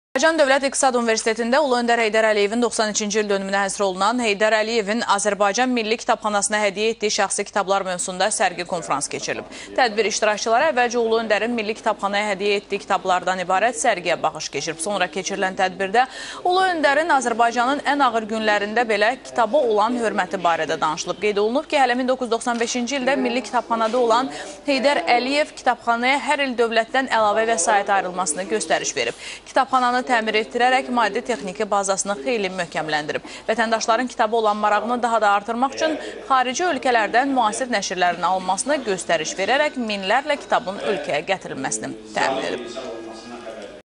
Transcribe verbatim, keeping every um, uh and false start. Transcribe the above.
Azərbaycan Dövlət İqtisad Universitetində Ulu Öndər Heydər Əliyevin doxsan üçüncü il dönümünə həsr olunan Heydər Əliyevin Azərbaycan Milli Kitabxanasına hədiyyə etdiyi şəxsi kitablar mövzusunda sərgi konfrans keçirilib. Tədbir iştirakçıları əvvəlcə Ulu Öndərin Milli Kitabxanaya hədiyyə etdiyi kitablardan ibarət sərgiyə baxış keçirib. Sonra keçirilən tədbirdə Ulu Öndərin Azərbaycanın ən ağır günlərində belə kitaba olan hörməti barədə danışılıb. Qeyd olunub ki, hələ min doqquz yüz doxsan beşinci ildə Milli Kitabxanada olan Heydər Əliyev kitabxanaya hər il dövlətdən əlavə vəsait ayrılmasını göstəriş verib. Kitabxananı təmir etdirərək maddi texniki bazasını xeyli möhkəmləndirib. Vətəndaşların kitaba olan marağını daha da artırmaq üçün xarici ölkələrdən müasir nəşrlərin alınmasını göstəriş verərək minlərlə kitabın ölkəyə gətirilməsini təmin edib.